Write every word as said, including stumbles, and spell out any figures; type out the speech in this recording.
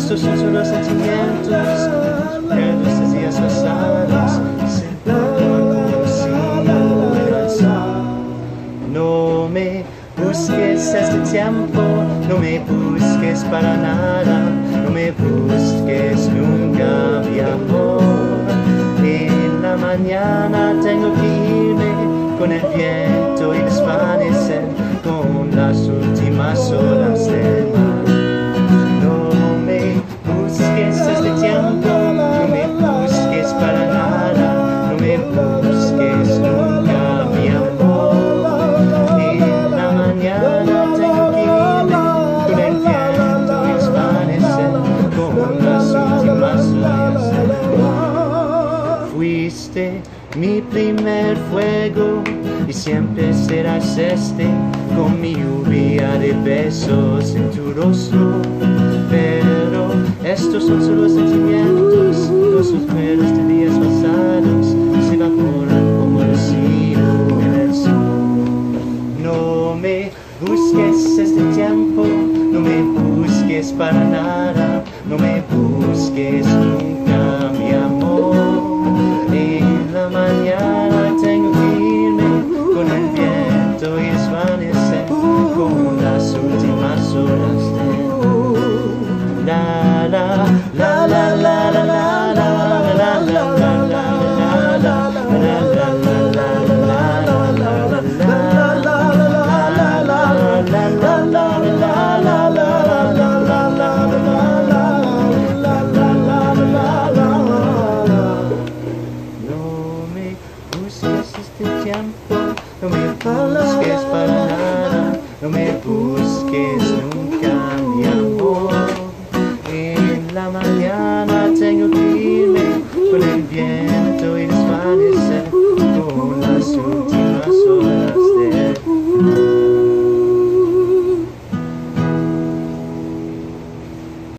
Estos son solo sentimientos que los días pasados se han conocido en el sol. No me busques este tiempo, no me busques para nada, no me busques nunca, mi amor. En la mañana tengo que irme con el viento y desvanecer con las últimas horas del mar. No me busques este tiempo, no me busques para nada, no me busques nunca, mi amor. En la mañana tengo que irme con el viento y desvanecer con las últimas horas del mar. Fuiste mi primer fuego y siempre serás este, con mi lluvia de besos en tu rostro. Pero estos son solo sentimientos, los recuerdos de días pasados se evaporan como rocío en el sol. No me busques este tiempo, no me busques para nada, no me busques nunca, mi amor. En la mañana tengo que irme con el viento y desvanecer con las últimas horas de la la la la la la la la la la la no me busques para nada, no me busques nunca, mi amor. En la mañana